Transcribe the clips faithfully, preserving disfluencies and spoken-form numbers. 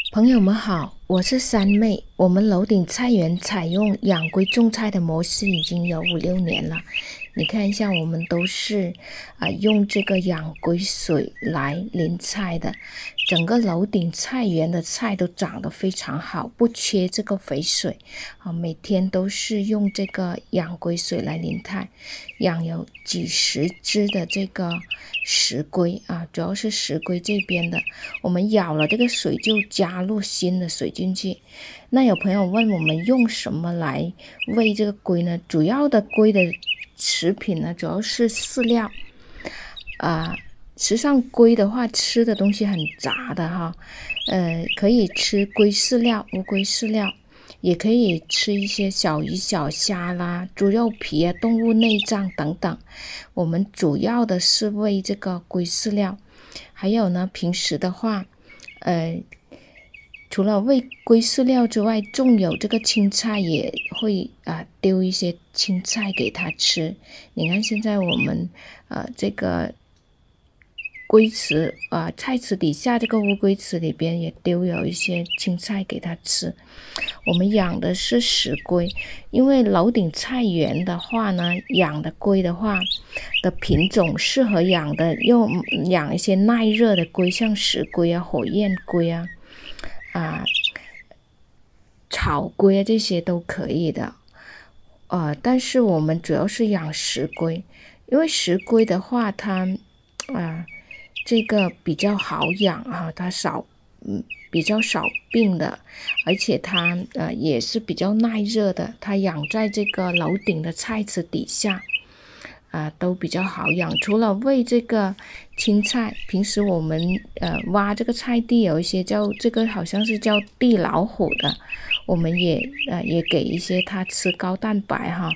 朋友们好，我是三妹。我们楼顶菜园采用养龟种菜的模式已经有五六年了。你看一下，我们都是啊、呃、用这个养龟水来淋菜的，整个楼顶菜园的菜都长得非常好，不缺这个肥水啊。每天都是用这个养龟水来淋菜，养有几十只的这个石龟啊，主要是石龟这边的。我们舀了这个水就加入新的水进去。那有朋友问我们用什么来喂这个龟呢？主要的龟的食品呢，主要是饲料啊。实际上龟的话吃的东西很杂的哈，呃，可以吃龟饲料、乌龟饲料，也可以吃一些小鱼小虾啦、猪肉皮啊、动物内脏等等。我们主要的是喂这个龟饲料，还有呢，平时的话，呃，除了喂龟饲料之外，种有这个青菜也会啊、呃、丢一些青菜给它吃。你看现在我们呃这个龟池啊、呃、菜池底下这个乌龟池里边也丢有一些青菜给它吃。我们养的是石龟，因为楼顶菜园的话呢，养的龟的话的品种适合养的，又养一些耐热的龟，像石龟啊、火焰龟啊、啊草龟啊，这些都可以的。呃，但是我们主要是养石龟，因为石龟的话，它啊、呃、这个比较好养啊，它少嗯。比较少病的，而且它呃也是比较耐热的，它养在这个楼顶的菜池底下啊、呃、都比较好养。除了喂这个青菜，平时我们呃挖这个菜地有一些叫这个好像是叫地老虎的，我们也呃也给一些它吃高蛋白哈。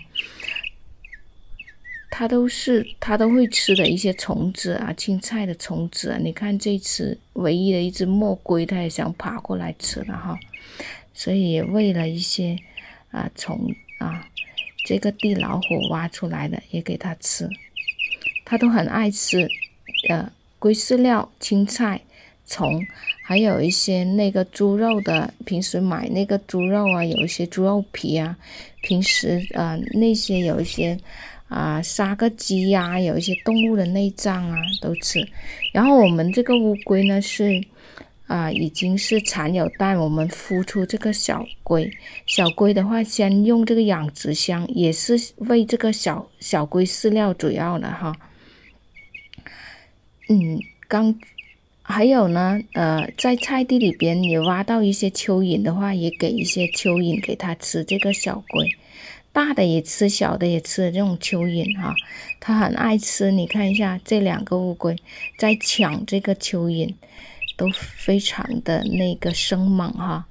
它都是它都会吃的一些虫子啊，青菜的虫子啊。你看这次唯一的一只墨龟，它也想爬过来吃了哈，所以也喂了一些啊虫啊，这个地老虎挖出来的也给它吃，它都很爱吃。呃，龟饲料、青菜、虫，还有一些那个猪肉的，平时买那个猪肉啊，有一些猪肉皮啊，平时呃那些有一些。啊，杀个鸡呀、啊，有一些动物的内脏啊都吃。然后我们这个乌龟呢是啊，已经是产有蛋，我们孵出这个小龟。小龟的话，先用这个养殖箱，也是喂这个小小龟饲料主要的哈。嗯，刚还有呢，呃，在菜地里边也挖到一些蚯蚓的话，也给一些蚯蚓给它吃。这个小龟。大的也吃，小的也吃，这种蚯蚓哈，它很爱吃。你看一下这两个乌龟在抢这个蚯蚓，都非常的那个生猛哈。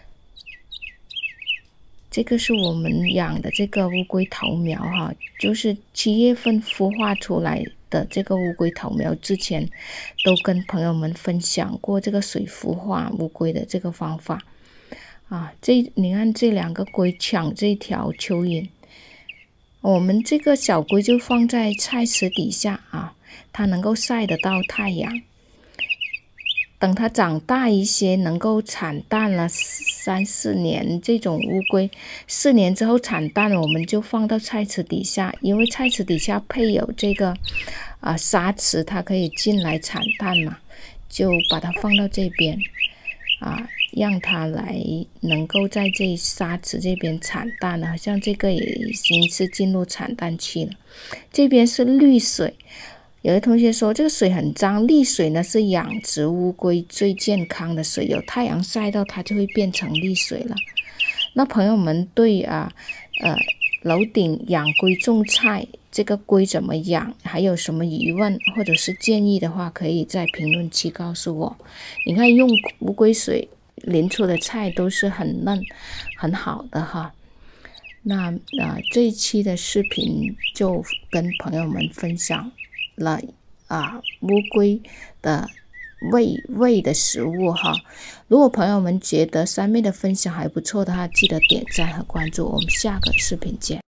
这个是我们养的这个乌龟头苗哈，就是七月份孵化出来的这个乌龟头苗，之前都跟朋友们分享过这个水孵化乌龟的这个方法。啊，这你看这两个龟抢这条蚯蚓，我们这个小龟就放在菜池底下啊，它能够晒得到太阳。等它长大一些，能够产蛋了三四年，这种乌龟四年之后产蛋了，我们就放到菜池底下，因为菜池底下配有这个啊沙池，它可以进来产蛋嘛，就把它放到这边啊。让它来能够在这沙池这边产蛋了，像这个也已经是进入产蛋期了。这边是绿水，有的同学说这个水很脏，绿水呢是养殖乌龟最健康的水，有太阳晒到它就会变成绿水了。那朋友们对啊呃楼顶养龟种菜这个龟怎么养，还有什么疑问或者是建议的话，可以在评论区告诉我。你看用乌龟水淋出的菜都是很嫩很好的哈。那呃这一期的视频就跟朋友们分享了啊乌龟的喂喂的食物哈。如果朋友们觉得三妹的分享还不错的话，记得点赞和关注，我们下个视频见。